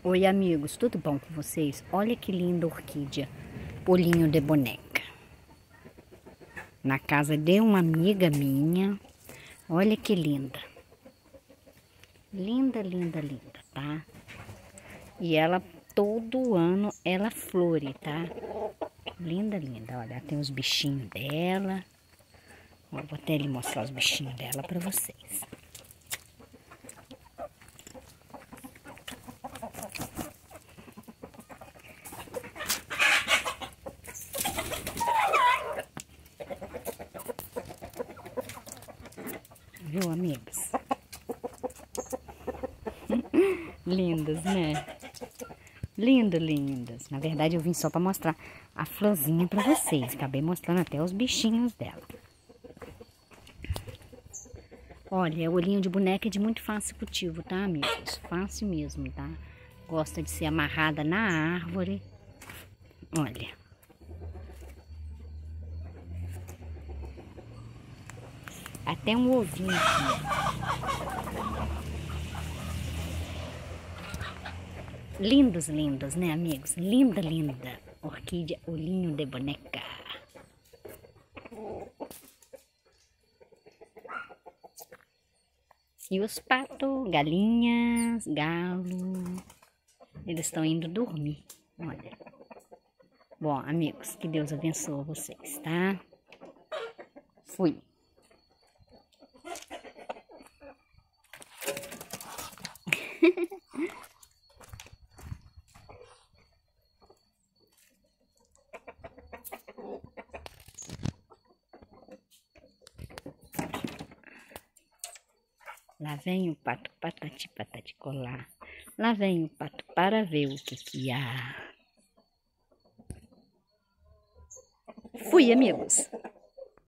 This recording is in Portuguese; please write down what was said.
Oi amigos, tudo bom com vocês? Olha que linda orquídea, olhinho de boneca. Na casa de uma amiga minha. Olha que linda. Linda, linda, linda, tá? E ela, todo ano, ela flore, tá? Linda, linda. Olha, tem os bichinhos dela. Ó, vou até lhe mostrar os bichinhos dela pra vocês. Viu, amigos? Lindas, né? Lindas, lindas. Na verdade, eu vim só para mostrar a florzinha para vocês. Acabei mostrando até os bichinhos dela. Olha, o olhinho de boneca é de muito fácil cultivo, tá, amigos? Fácil mesmo, tá? Gosta de ser amarrada na árvore. Olha. Até um ovinho aqui. Lindos, lindos, né, amigos? Linda, linda. Orquídea olhinho de boneca. E os patos, galinhas, galo, eles estão indo dormir. Olha. Bom, amigos, que Deus abençoe vocês, tá? Fui. Lá vem o pato, patati, patati, colar. Lá vem o pato para ver o que há. Fui, amigos.